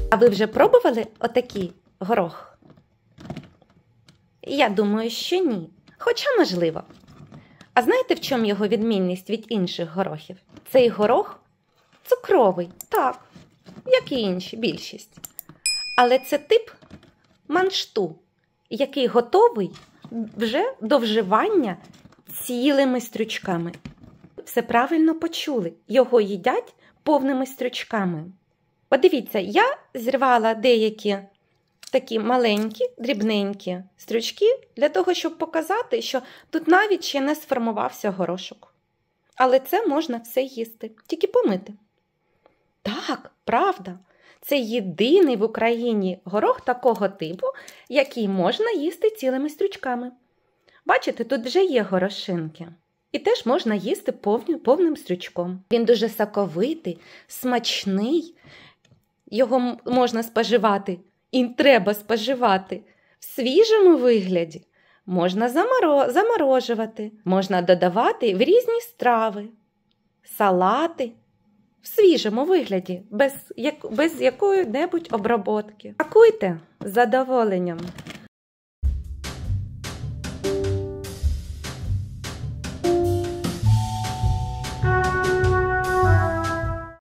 А ви вже пробували отакий горох? Я думаю, що ні. Хоча можливо. А знаєте, в чому його відмінність від інших горохів? Цей горох цукровий, так, як і інші, більшість. Але це тип маншту, який готовий вже до вживання цілими стручками. Все правильно почули, його їдять повними стручками. Подивіться, я зірвала деякі такі маленькі, дрібненькі стручки для того, щоб показати, що тут навіть ще не сформувався горошок. Але це можна все їсти, тільки помити. Так, правда, це єдиний в Україні горох такого типу, який можна їсти цілими стручками. Бачите, тут вже є горошинки. І теж можна їсти повним стручком. Він дуже соковитий, смачний. Його можна споживати і треба споживати в свіжому вигляді. Можна заморожувати, можна додавати в різні страви, салати. В свіжому вигляді, без якої-небудь обробки. Смакуйте з задоволенням.